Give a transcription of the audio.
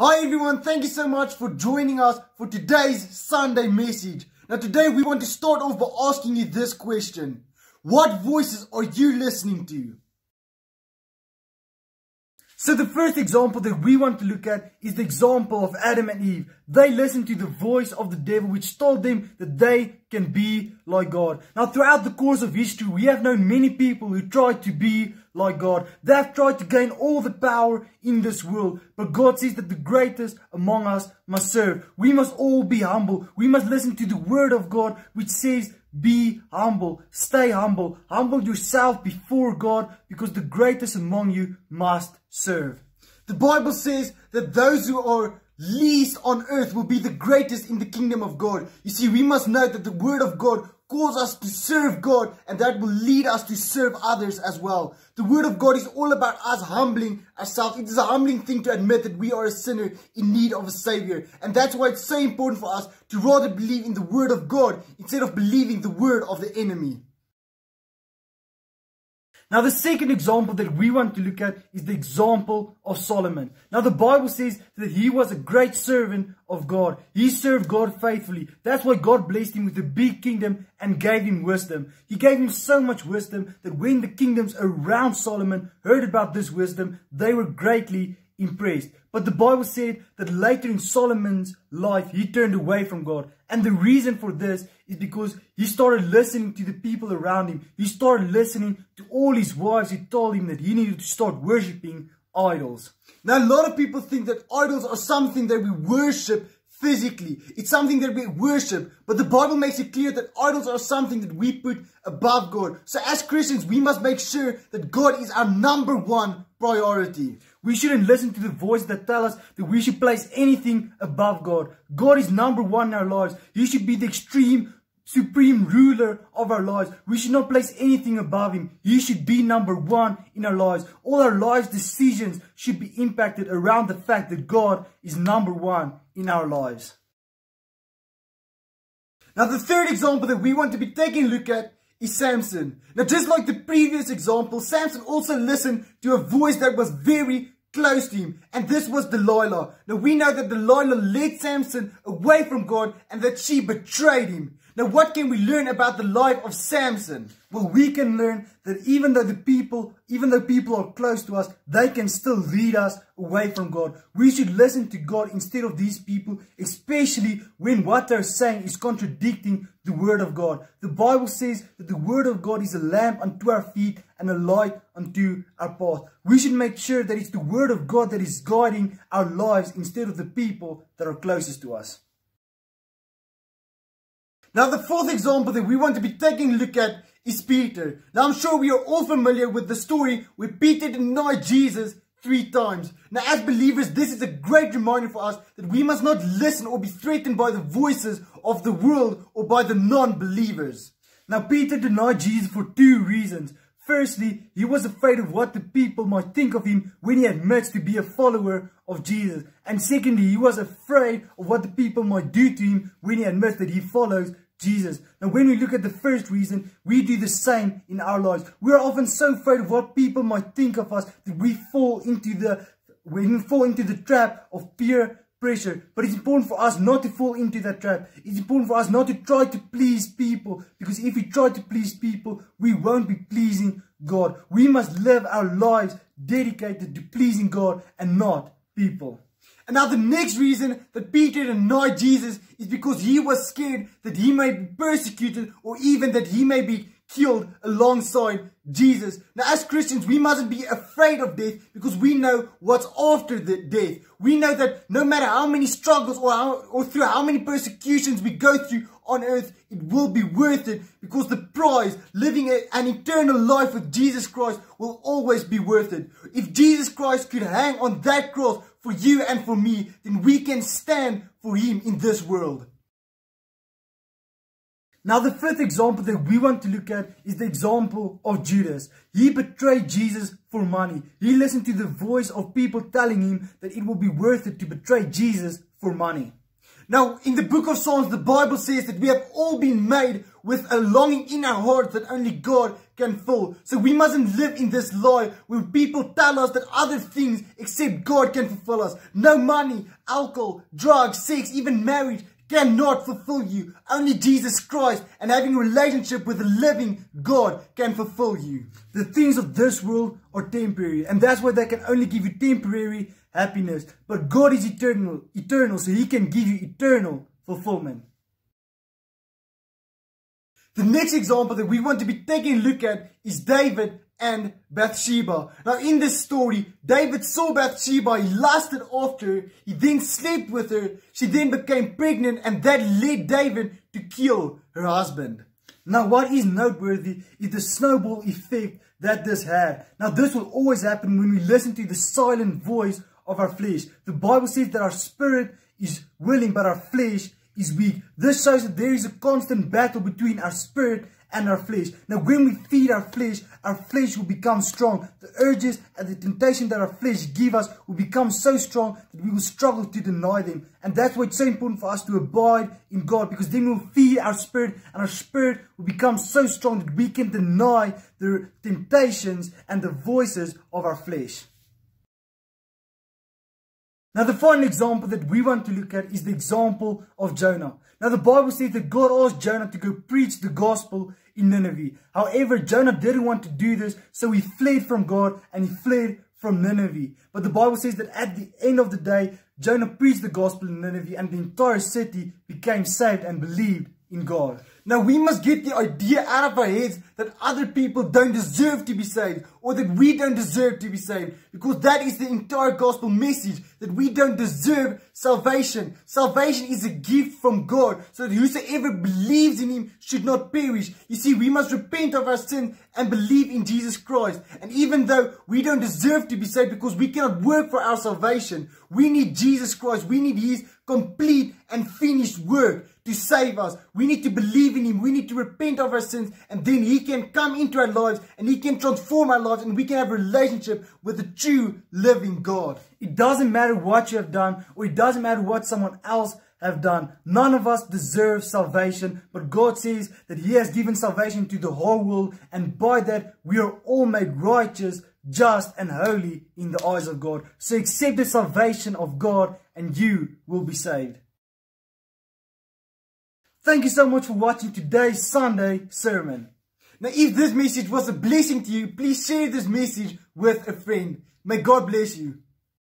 Hi everyone, thank you so much for joining us for today's Sunday message. Now today we want to start off by asking you this question. What voices are you listening to? So the first example that we want to look at is the example of Adam and Eve. They listened to the voice of the devil, which told them that they can be like God. Now throughout the course of history, we have known many people who tried to be like God. They have tried to gain all the power in this world. But God says that the greatest among us must serve. We must all be humble. We must listen to the word of God, which says, be humble, stay humble, humble yourself before God, because the greatest among you must serve. The Bible says that those who are least on earth will be the greatest in the kingdom of God. You see, we must know that the word of God calls us to serve God, and that will lead us to serve others as well. The word of God is all about us humbling ourselves. It is a humbling thing to admit that we are a sinner in need of a savior. And that's why it's so important for us to rather believe in the word of God instead of believing the word of the enemy. Now the second example that we want to look at is the example of Solomon. Now the Bible says that he was a great servant of God. He served God faithfully. That's why God blessed him with a big kingdom and gave him wisdom. He gave him so much wisdom that when the kingdoms around Solomon heard about this wisdom, they were greatly impressed. But the Bible said that later in Solomon's life, he turned away from God. And the reason for this is because he started listening to the people around him. He started listening to all his wives who told him that he needed to start worshipping idols. Now, a lot of people think that idols are something that we worship physically. It's something that we worship. But the Bible makes it clear that idols are something that we put above God. So as Christians, we must make sure that God is our number one priority. We shouldn't listen to the voices that tell us that we should place anything above God. God is number one in our lives. He should be the supreme ruler of our lives. We should not place anything above him. He should be number one in our lives. All our lives' decisions should be impacted around the fact that God is number one in our lives. Now the third example that we want to be taking a look at is Samson. Now just like the previous example, Samson also listened to a voice that was very close to him, and this was Delilah. Now we know that Delilah led Samson away from God and that she betrayed him. Now what can we learn about the life of Samson? Well, we can learn that even though people are close to us, they can still lead us away from God. We should listen to God instead of these people, especially when what they're saying is contradicting the word of God. The Bible says that the word of God is a lamp unto our feet and a light unto our path. We should make sure that it's the word of God that is guiding our lives instead of the people that are closest to us. Now the fourth example that we want to be taking a look at is Peter. Now I'm sure we are all familiar with the story where Peter denied Jesus 3 times. Now as believers, this is a great reminder for us that we must not listen or be threatened by the voices of the world or by the non-believers. Now Peter denied Jesus for 2 reasons. Firstly, he was afraid of what the people might think of him when he admits to be a follower of Jesus. And secondly, he was afraid of what the people might do to him when he admits that he follows Jesus. Now when we look at the first reason, we do the same in our lives. We are often so afraid of what people might think of us that we fall into the trap of peer pressure. But it's important for us not to fall into that trap. It's important for us not to try to please people, because if we try to please people, we won't be pleasing God. We must live our lives dedicated to pleasing God and not people. And now the next reason that Peter denied Jesus is because he was scared that he may be persecuted or even that he may be killed alongside Jesus. Now as Christians, we mustn't be afraid of death because we know what's after the death. We know that no matter how many struggles or through how many persecutions we go through on earth, it will be worth it, because the prize, living an eternal life with Jesus Christ, will always be worth it. If Jesus Christ could hang on that cross for you and for me, then we can stand for him in this world. Now the fifth example that we want to look at is the example of Judas. He betrayed Jesus for money. He listened to the voice of people telling him that it will be worth it to betray Jesus for money. Now in the book of Psalms, the Bible says that we have all been made with a longing in our hearts that only God can fill. So we mustn't live in this lie where people tell us that other things except God can fulfill us. No money, alcohol, drugs, sex, even marriage cannot fulfill you. Only Jesus Christ and having a relationship with the living God can fulfill you. The things of this world are temporary, and that's why they can only give you temporary happiness. But God is eternal, so He can give you eternal fulfillment. The next example that we want to be taking a look at is David and Bathsheba. Now in this story, David saw Bathsheba, he lusted after her, he then slept with her, she then became pregnant, and that led David to kill her husband. Now what is noteworthy is the snowball effect that this had. Now this will always happen when we listen to the silent voice of our flesh. The Bible says that our spirit is willing but our flesh is weak. This shows that there is a constant battle between our spirit and our flesh. Now when we feed our flesh will become strong. The urges and the temptation that our flesh give us will become so strong that we will struggle to deny them. And that's why it's so important for us to abide in God, because then we'll feed our spirit, and our spirit will become so strong that we can deny the temptations and the voices of our flesh. Now the final example that we want to look at is the example of Jonah. Now the Bible says that God asked Jonah to go preach the gospel in Nineveh. However, Jonah didn't want to do this, so he fled from God and he fled from Nineveh. But the Bible says that at the end of the day, Jonah preached the gospel in Nineveh, and the entire city became saved and believed in God. Now we must get the idea out of our heads that other people don't deserve to be saved, or that we don't deserve to be saved, because that is the entire gospel message, that we don't deserve salvation. Salvation is a gift from God, so that whosoever believes in Him should not perish. You see, we must repent of our sin and believe in Jesus Christ. And even though we don't deserve to be saved, because we cannot work for our salvation, we need Jesus Christ. We need His complete and finished work to save us. We need to believe in Him. We need to repent of our sins, and then He can come into our lives and He can transform our lives, and we can have a relationship with the true living God. It doesn't matter what you have done, or it doesn't matter what someone else have done. None of us deserve salvation, but God says that He has given salvation to the whole world, and by that we are all made righteous, just and holy in the eyes of God. So accept the salvation of God and you will be saved. Thank you so much for watching today's Sunday sermon. Now if this message was a blessing to you, please share this message with a friend. May God bless you.